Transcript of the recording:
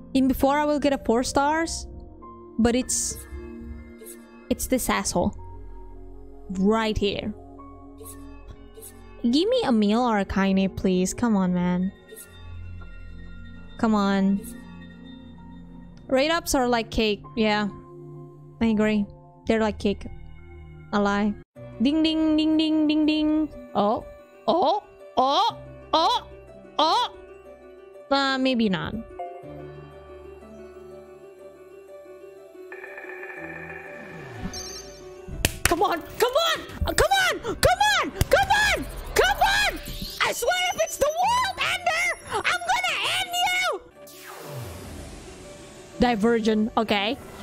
In before I will get a 4 stars. But it's this asshole. Right here. Give me a meal or a kaine, please. Come on, man. Come on. Rate ups are like cake. Yeah. I agree. They're like cake. A lie. Ding ding ding ding ding ding. Oh. Oh. Oh. Oh. Oh. Maybe not. Come on! Come on! Come on! Come on! Come on! Come on! I swear if it's the world ender, I'm gonna end you! Divergent. Okay.